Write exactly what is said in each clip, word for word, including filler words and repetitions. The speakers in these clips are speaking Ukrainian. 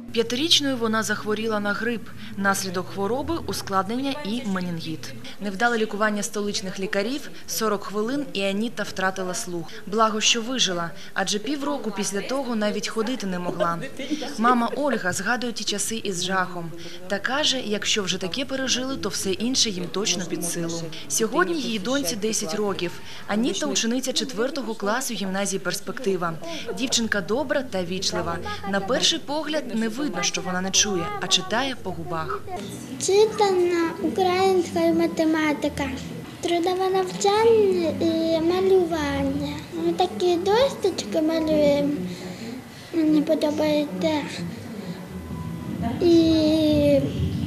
П'ятирічною вона захворіла на грип. Наслідок хвороби – ускладнення і менінгіт. Невдале лікування столичних лікарів, сорок хвилин і Аніта втратила слух. Благо, що вижила, адже півроку після того навіть ходити не могла. Мама Ольга згадує ті часи із жахом. Та каже, якщо вже таке пережили, то все інше їм точно під силу. Сьогодні її доньці десять років. Аніта – учениця четвертого класу гімназії «Перспектива». Дівчинка добра та вічлива. На перший погляд не видно, що вона не чує, а читає по губах. Читана українська і математика, трудове навчання і малювання. Ми такі досточки малюємо, мені подобається, і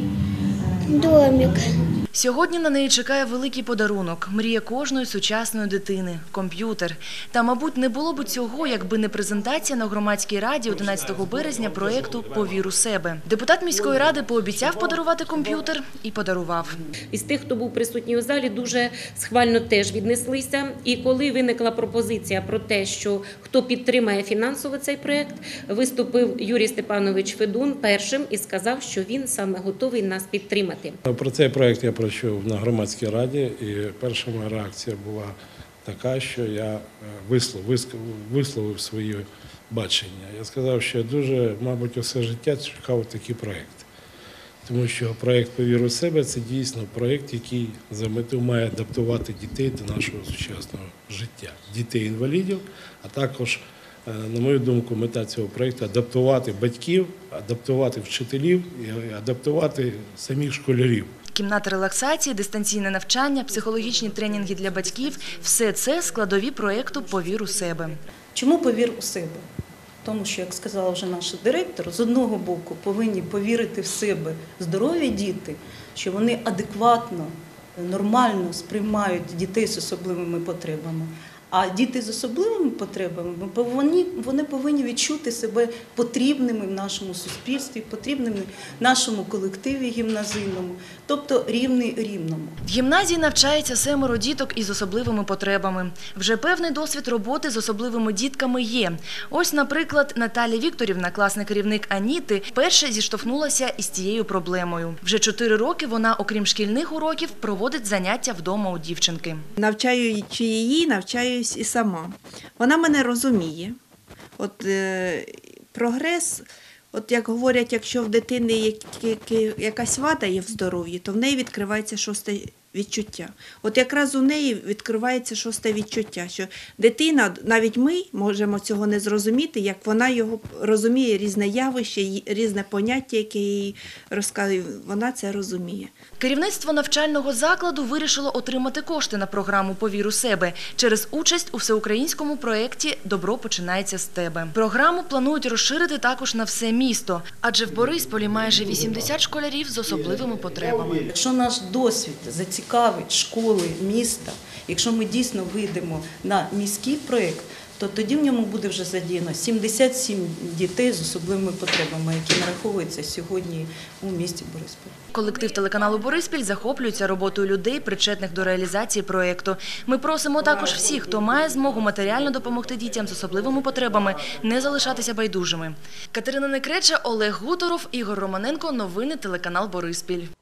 домик. Сьогодні на неї чекає великий подарунок – мрія кожної сучасної дитини – комп'ютер. Та, мабуть, не було б цього, якби не презентація на громадській раді одинадцятого березня проєкту «Повір у себе». Депутат міської ради пообіцяв подарувати комп'ютер і подарував. Із тих, хто був присутній у залі, дуже схвально теж віднеслися. І коли виникла пропозиція про те, що хто підтримає фінансово цей проєкт, виступив Юрій Степанович Федун першим і сказав, що він саме готовий нас підтримати. Про цей проєкт я прочув на громадській раді, і перша моя реакція була така, що я висловив, висловив своє бачення. Я сказав, що я дуже, мабуть, усе життя чекав такий проєкт. Тому що проєкт «Повір у себе» – це дійсно проєкт, який за мету має адаптувати дітей до нашого сучасного життя. Дітей-інвалідів, а також, на мою думку, мета цього проєкту – адаптувати батьків, адаптувати вчителів і адаптувати самих школярів. Кімната релаксації, дистанційне навчання, психологічні тренінги для батьків – все це складові проєкту «Повір у себе». Чому «Повір у себе»? Тому що, як сказала вже наш директор, з одного боку повинні повірити в себе здорові діти, що вони адекватно, нормально сприймають дітей з особливими потребами. А діти з особливими потребами, вони, вони повинні відчути себе потрібними в нашому суспільстві, потрібними в нашому колективі гімназійному, тобто рівний рівному. В гімназії навчається семеро діток із особливими потребами. Вже певний досвід роботи з особливими дітками є. Ось, наприклад, Наталія Вікторівна, класний керівник Аніти, вперше зіштовхнулася із цією проблемою. Вже чотири роки вона, окрім шкільних уроків, проводить заняття вдома у дівчинки. Навчаючи її, навчаю і сама. Вона мене розуміє. От е, прогрес, от як говорять, якщо в дитини є, є, якась вада є в здоров'ї, то в неї відкривається шосте відчуття. От якраз у неї відкривається шосте відчуття, що дитина, навіть ми можемо цього не зрозуміти, як вона його розуміє, різне явище, різне поняття, яке їй розказує, вона це розуміє. Керівництво навчального закладу вирішило отримати кошти на програму «Повір у себе» через участь у всеукраїнському проєкті «Добро починається з тебе». Програму планують розширити також на все місто, адже в Борисполі майже вісімдесят школярів з особливими потребами. Якщо наш досвід зацікавить школи, міста, якщо ми дійсно вийдемо на міський проєкт, то тоді в ньому буде вже задіяно сімдесят сім дітей з особливими потребами, які нараховуються сьогодні у місті Бориспіль. Колектив телеканалу «Бориспіль» захоплюється роботою людей, причетних до реалізації проєкту. Ми просимо також всіх, хто має змогу матеріально допомогти дітям з особливими потребами, не залишатися байдужими. Катерина Некреча, Олег Гуторов, Ігор Романенко. Новини телеканал «Бориспіль».